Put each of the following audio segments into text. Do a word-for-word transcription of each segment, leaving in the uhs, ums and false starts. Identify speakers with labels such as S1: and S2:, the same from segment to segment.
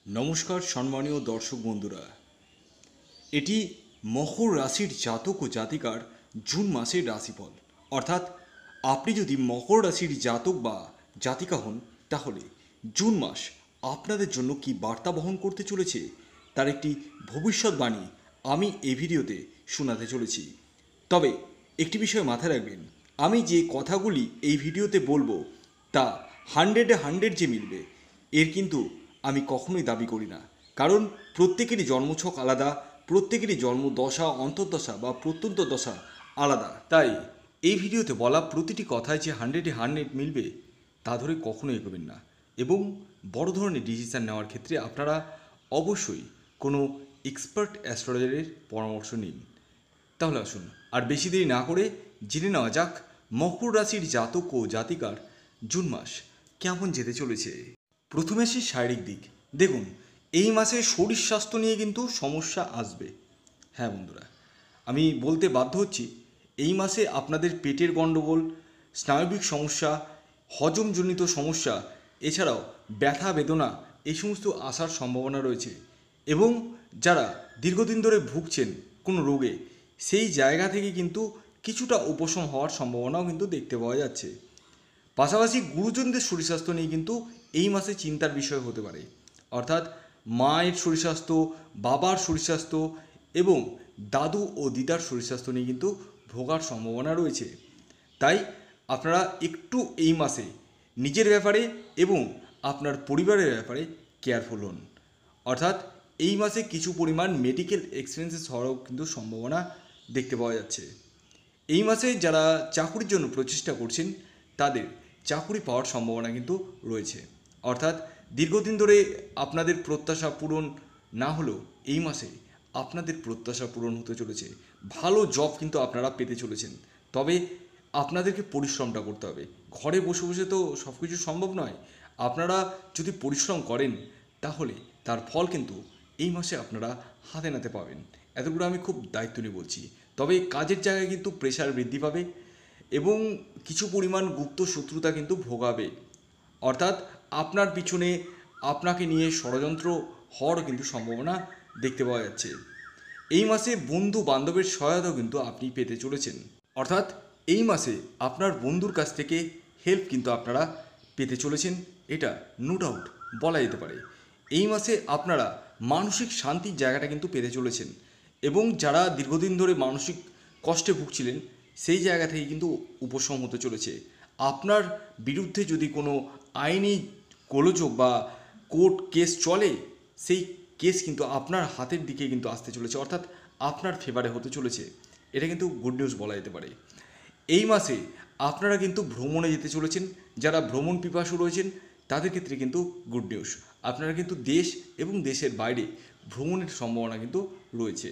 S1: নমস্কার সম্মানীয় দর্শক বন্ধুরা, এটি মকর রাশির জাতক ও জাতিকার জুন মাসের রাশিফল। অর্থাৎ আপনি যদি মকর রাশির জাতক বা জাতিকা হন, তাহলে জুন মাস আপনাদের জন্য কি বার্তা বহন করতে চলেছে তার একটি ভবিষ্যৎবাণী আমি এই ভিডিওতে শোনাতে চলেছি। তবে একটি বিষয় মাথায় রাখবেন, আমি যে কথাগুলি এই ভিডিওতে বলবো তা হান্ড্রেডে হান্ড্রেড যে মিলবে এর কিন্তু আমি কখনোই দাবি করি না। কারণ প্রত্যেকেরই জন্মছক আলাদা, প্রত্যেকেরই জন্মদশা, অন্তর্দশা বা প্রত্যন্ত দশা আলাদা। তাই এই ভিডিওতে বলা প্রতিটি কথায় যে হান্ড্রেডে হান্ড্রেড মিলবে তা ধরে কখনোই এগোবেন না। এবং বড় ধরনের ডিসিশান নেওয়ার ক্ষেত্রে আপনারা অবশ্যই কোনো এক্সপার্ট অ্যাস্ট্রোলজারের পরামর্শ নিন। তাহলে আসুন আর বেশি দেরি না করে জেনে নেওয়া যাক মকর রাশির জাতক ও জাতিকার জুন মাস কেমন যেতে চলেছে। প্রথমে আসি শারীরিক দিক। দেখুন, এই মাসে শরীর স্বাস্থ্য নিয়ে কিন্তু সমস্যা আসবে। হ্যাঁ বন্ধুরা, আমি বলতে বাধ্য হচ্ছি, এই মাসে আপনাদের পেটের গণ্ডগোল, স্নায়বিক সমস্যা, হজমজনিত সমস্যা, এছাড়াও ব্যথা বেদনা এই সমস্ত আসার সম্ভাবনা রয়েছে। এবং যারা দীর্ঘদিন ধরে ভুগছেন কোনো রোগে, সেই জায়গা থেকে কিন্তু কিছুটা উপশম হওয়ার সম্ভাবনাও কিন্তু দেখতে পাওয়া যাচ্ছে। পাশাপাশি গুরুজনদের শরীর স্বাস্থ্য নিয়ে কিন্তু এই মাসে চিন্তার বিষয় হতে পারে। অর্থাৎ মায়ের শরীর স্বাস্থ্য, বাবার শরীর স্বাস্থ্য এবং দাদু ও দিদার শরীর স্বাস্থ্য নিয়ে কিন্তু ভোগার সম্ভাবনা রয়েছে। তাই আপনারা একটু এই মাসে নিজের ব্যাপারে এবং আপনার পরিবারের ব্যাপারে কেয়ারফুল হন। অর্থাৎ এই মাসে কিছু পরিমাণ মেডিকেল এক্সপেন্সেস হওয়ারও কিন্তু সম্ভাবনা দেখতে পাওয়া যাচ্ছে। এই মাসে যারা চাকুরির জন্য প্রচেষ্টা করছেন তাদের চাকুরি পাওয়ার সম্ভাবনা কিন্তু রয়েছে। অর্থাৎ দীর্ঘদিন ধরে আপনাদের প্রত্যাশা পূরণ না হলেও এই মাসে আপনাদের প্রত্যাশা পূরণ হতে চলেছে। ভালো জব কিন্তু আপনারা পেতে চলেছেন। তবে আপনাদেরকে পরিশ্রমটা করতে হবে। ঘরে বসে বসে তো সব কিছু সম্ভব নয়। আপনারা যদি পরিশ্রম করেন তাহলে তার ফল কিন্তু এই মাসে আপনারা হাতে নাতে পাবেন। এতগুলো আমি খুব দায়িত্ব নিয়ে বলছি। তবে কাজের জায়গায় কিন্তু প্রেশার বৃদ্ধি পাবে এবং কিছু পরিমাণ গুপ্ত শত্রুতা কিন্তু ভোগাবে। অর্থাৎ আপনার পিছনে আপনাকে নিয়ে ষড়যন্ত্র হওয়ার কিন্তু সম্ভাবনা দেখতে পাওয়া যাচ্ছে। এই মাসে বন্ধু বান্ধবের সহায়তা কিন্তু আপনি পেতে চলেছেন। অর্থাৎ এই মাসে আপনার বন্ধুর কাছ থেকে হেল্প কিন্তু আপনারা পেতে চলেছেন, এটা নো ডাউট বলা যেতে পারে। এই মাসে আপনারা মানসিক শান্তির জায়গাটা কিন্তু পেতে চলেছেন এবং যারা দীর্ঘদিন ধরে মানসিক কষ্টে ভুগছিলেন সেই জায়গা থেকে কিন্তু উপশম হতে চলেছে। আপনার বিরুদ্ধে যদি কোনো আইনি গোলযোগ বা কোর্ট কেস চলে, সেই কেস কিন্তু আপনার হাতের দিকে কিন্তু আসতে চলেছে, অর্থাৎ আপনার ফেভারে হতে চলেছে। এটা কিন্তু গুড নিউজ বলা যেতে পারে। এই মাসে আপনারা কিন্তু ভ্রমণে যেতে চলেছেন। যারা ভ্রমণ পিপাসু রয়েছেন তাদের ক্ষেত্রে কিন্তু গুড নিউজ, আপনারা কিন্তু দেশ এবং দেশের বাইরে ভ্রমণের সম্ভাবনা কিন্তু রয়েছে।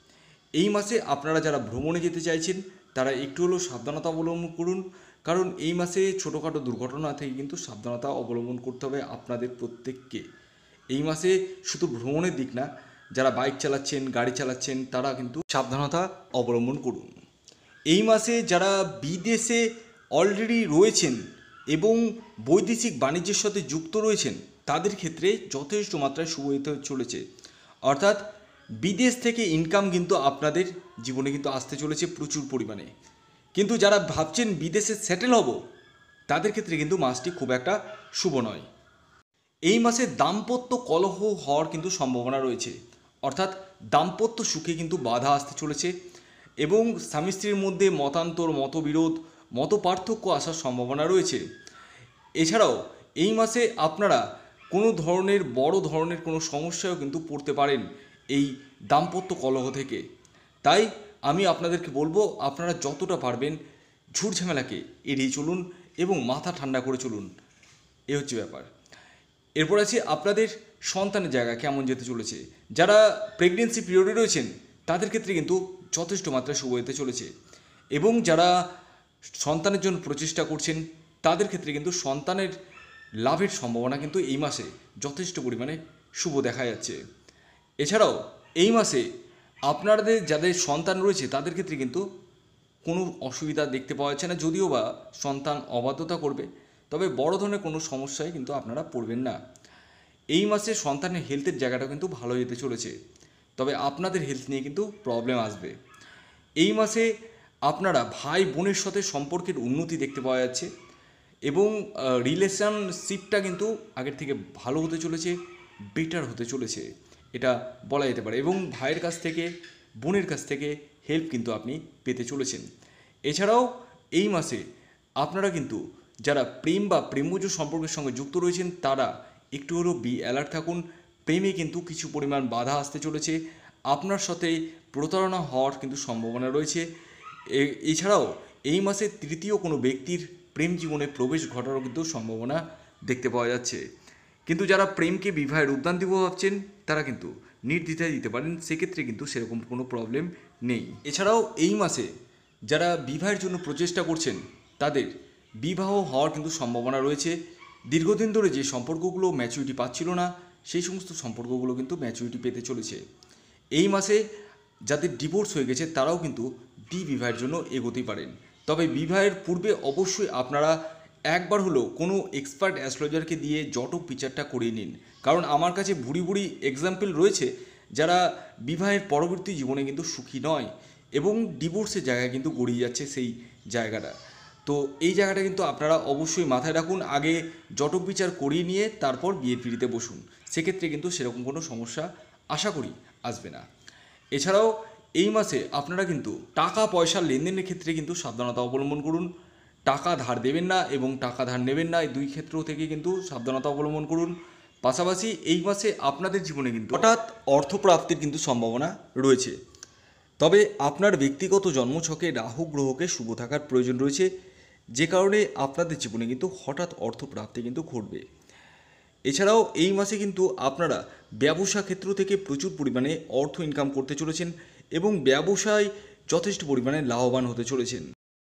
S1: এই মাসে আপনারা যারা ভ্রমণে যেতে চাইছেন তারা একটু হলেও সাবধানতা অবলম্বন করুন। কারণ এই মাসে ছোটোখাটো দুর্ঘটনা থেকে কিন্তু সাবধানতা অবলম্বন করতে হবে আপনাদের প্রত্যেককে। এই মাসে শুধু ভ্রমণের দিক না, যারা বাইক চালাচ্ছেন, গাড়ি চালাচ্ছেন তারা কিন্তু সাবধানতা অবলম্বন করুন। এই মাসে যারা বিদেশে অলরেডি রয়েছেন এবং বৈদেশিক বাণিজ্যের সাথে যুক্ত রয়েছেন তাদের ক্ষেত্রে যথেষ্ট মাত্রায় শুভ হতে চলেছে। অর্থাৎ বিদেশ থেকে ইনকাম কিন্তু আপনাদের জীবনে কিন্তু আসতে চলেছে প্রচুর পরিমাণে। কিন্তু যারা ভাবছেন বিদেশে সেটেল হব তাদের ক্ষেত্রে কিন্তু মাসটি খুব একটা শুভ নয়। এই মাসে দাম্পত্য কলহ হওয়ার কিন্তু সম্ভাবনা রয়েছে। অর্থাৎ দাম্পত্য সুখে কিন্তু বাধা আসতে চলেছে এবং স্বামী স্ত্রীর মধ্যে মতান্তর, মতবিরোধ, মত পার্থক্য আসার সম্ভাবনা রয়েছে। এছাড়াও এই মাসে আপনারা কোনো ধরনের বড় ধরনের কোনো সমস্যাও কিন্তু পড়তে পারেন এই দাম্পত্য কলহ থেকে। তাই আমি আপনাদেরকে বলবো আপনারা যতটা পারবেন ঝুট ঝামেলাকে এড়িয়ে চলুন এবং মাথা ঠান্ডা করে চলুন। এ হচ্ছে ব্যাপার। এরপর আছে আপনাদের সন্তানের জায়গা কেমন যেতে চলেছে। যারা প্রেগনেন্সি পিরিয়ডে রয়েছেন তাদের ক্ষেত্রে কিন্তু যথেষ্ট মাত্রায় শুভ হতে চলেছে এবং যারা সন্তানের জন্য প্রচেষ্টা করছেন তাদের ক্ষেত্রে কিন্তু সন্তানের লাভের সম্ভাবনা কিন্তু এই মাসে যথেষ্ট পরিমাণে শুভ দেখা যাচ্ছে। এছাড়াও এই মাসে আপনাদের যাদের সন্তান রয়েছে তাদের ক্ষেত্রে কিন্তু কোনো অসুবিধা দেখতে পাওয়া যাচ্ছে না, যদিও বা সন্তান অবাধ্যতা করবে, তবে বড় ধরনের কোনো সমস্যায় কিন্তু আপনারা পড়বেন না। এই মাসে সন্তানের হেলথের জায়গাটা কিন্তু ভালো যেতে চলেছে, তবে আপনাদের হেলথ নিয়ে কিন্তু প্রবলেম আসবে। এই মাসে আপনারা ভাই বোনের সাথে সম্পর্কের উন্নতি দেখতে পাওয়া যাচ্ছে এবং রিলেশনশিপটা কিন্তু আগের থেকে ভালো হতে চলেছে, বেটার হতে চলেছে, এটা বলা যেতে পারে। এবং ভাইয়ের কাছ থেকে বোনের কাছ থেকে হেল্প কিন্তু আপনি পেতে চলেছেন। এছাড়াও এই মাসে আপনারা কিন্তু যারা প্রেম বা প্রেমজ সম্পর্কের সঙ্গে যুক্ত রয়েছেন তারা একটু হলেও বি অ্যালার্ট থাকুন। প্রেমে কিন্তু কিছু পরিমাণ বাধা আসতে চলেছে, আপনার সাথে প্রতারণা হওয়ার কিন্তু সম্ভাবনা রয়েছে। এছাড়াও এই মাসে তৃতীয় কোনো ব্যক্তির প্রেম জীবনে প্রবেশ ঘটারও কিন্তু সম্ভাবনা দেখতে পাওয়া যাচ্ছে। কিন্তু যারা প্রেমকে বিবাহের উদ্যান দিব ভাবছেন তারা কিন্তু নির্দ্বিধায় দিতে পারেন, সেক্ষেত্রে কিন্তু সেরকম কোনো প্রবলেম নেই। এছাড়াও এই মাসে যারা বিবাহের জন্য প্রচেষ্টা করছেন তাদের বিবাহ হওয়ার কিন্তু সম্ভাবনা রয়েছে। দীর্ঘদিন ধরে যে সম্পর্কগুলো ম্যাচুরিটি পাচ্ছিল না সেই সমস্ত সম্পর্কগুলো কিন্তু ম্যাচুরিটি পেতে চলেছে। এই মাসে যাদের ডিভোর্স হয়ে গেছে তারাও কিন্তু বিবাহের জন্য এগোতেই পারেন, তবে বিবাহের পূর্বে অবশ্যই আপনারা একবার হলেও কোনো এক্সপার্ট অ্যাস্ট্রোলজারকে দিয়ে জটক বিচারটা করিয়ে নিন, কারণ আমার কাছে ভুড়ি ভুড়ি এক্সাম্পল রয়েছে যারা বিবাহের পরবর্তী জীবনে কিন্তু সুখী নয় এবং ডিভোর্সের জায়গায় কিন্তু গড়িয়ে যাচ্ছে সেই জায়গাটা। তো এই জায়গাটা কিন্তু আপনারা অবশ্যই মাথায় রাখুন, আগে জটক বিচার করিয়ে নিয়ে তারপর বিয়ের পিঁড়িতে বসুন, সেক্ষেত্রে কিন্তু সেরকম কোনো সমস্যা আশা করি আসবে না। এছাড়াও এই মাসে আপনারা কিন্তু টাকা পয়সা লেনদেনের ক্ষেত্রে কিন্তু সাবধানতা অবলম্বন করুন। টাকা ধার দেবেন না এবং টাকা ধার নেবেন না, এই দুই ক্ষেত্র থেকে কিন্তু সাবধানতা অবলম্বন করুন। পাশাপাশি এই মাসে আপনাদের জীবনে কিন্তু হঠাৎ অর্থপ্রাপ্তির কিন্তু সম্ভাবনা রয়েছে, তবে আপনার ব্যক্তিগত জন্মছকে রাহু গ্রহকে শুভ থাকার প্রয়োজন রয়েছে, যে কারণে আপনাদের জীবনে কিন্তু হঠাৎ অর্থপ্রাপ্তি কিন্তু ঘটবে। এছাড়াও এই মাসে কিন্তু আপনারা ব্যবসা ক্ষেত্র থেকে প্রচুর পরিমাণে অর্থ ইনকাম করতে চলেছেন এবং ব্যবসায় যথেষ্ট পরিমাণে লাভবান হতে চলেছেন।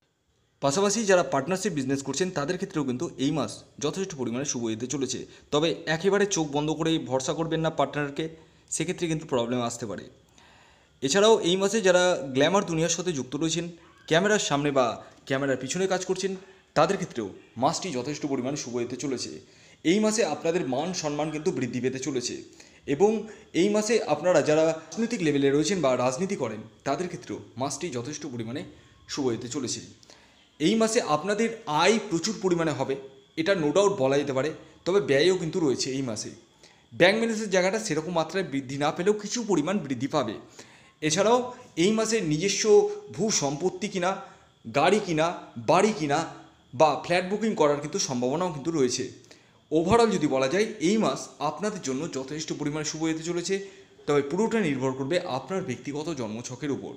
S1: পাশাপাশি যারা পার্টনারশিপ বিজনেস করছেন তাদের ক্ষেত্রেও কিন্তু এই মাস যথেষ্ট পরিমাণে শুভ যেতে চলেছে, তবে একেবারে চোখ বন্ধ করেই ভরসা করবেন না পার্টনারকে, সেক্ষেত্রে কিন্তু প্রবলেম আসতে পারে। এছাড়াও এই মাসে যারা গ্ল্যামার দুনিয়ার সাথে যুক্ত রয়েছেন, ক্যামেরার সামনে বা ক্যামেরার পিছনে কাজ করছেন তাদের ক্ষেত্রেও মাসটি যথেষ্ট পরিমাণে শুভ যেতে চলেছে। এই মাসে আপনাদের মান সম্মান কিন্তু বৃদ্ধি পেতে চলেছে এবং এই মাসে আপনারা যারা রাজনৈতিক লেভেলে রয়েছেন বা রাজনীতি করেন তাদের ক্ষেত্রেও মাসটি যথেষ্ট পরিমাণে শুভ যেতে চলেছে। এই মাসে আপনাদের আয় প্রচুর পরিমাণে হবে, এটা নো ডাউট বলা যেতে পারে, তবে ব্যয়ও কিন্তু রয়েছে। এই মাসে ব্যাংক ব্যালেন্সের জায়গাটা সেরকম মাত্রায় বৃদ্ধি না পেলেও কিছু পরিমাণ বৃদ্ধি পাবে। এছাড়াও এই মাসে নিজস্ব ভূ সম্পত্তি কিনা, গাড়ি কিনা, বাড়ি কিনা বা ফ্ল্যাট বুকিং করার কিন্তু সম্ভাবনাও কিন্তু রয়েছে। ওভারঅল যদি বলা যায় এই মাস আপনাদের জন্য যথেষ্ট পরিমাণে শুভ যেতে চলেছে, তবে পুরোটা নির্ভর করবে আপনার ব্যক্তিগত জন্মছকের উপর।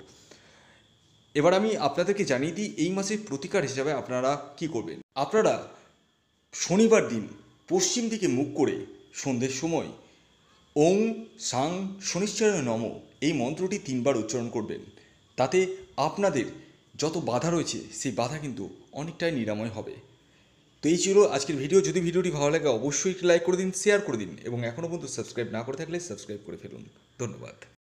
S1: এবার আমি আপনাদেরকে জানিয়ে দিই এই মাসের প্রতিকার হিসাবে আপনারা কি করবেন। আপনারা শনিবার দিন পশ্চিম দিকে মুখ করে সন্ধ্যের সময় ওং সাং শনিশ্চরায় নম এই মন্ত্রটি তিনবার উচ্চারণ করবেন, তাতে আপনাদের যত বাধা রয়েছে সেই বাধা কিন্তু অনেকটাই নিরাময় হবে। তো এই ছিল আজকের ভিডিও। যদি ভিডিওটি ভালো লাগে অবশ্যই লাইক করে দিন, শেয়ার করে দিন এবং এখনও পর্যন্ত সাবস্ক্রাইব না করে থাকলে সাবস্ক্রাইব করে ফেলুন। ধন্যবাদ।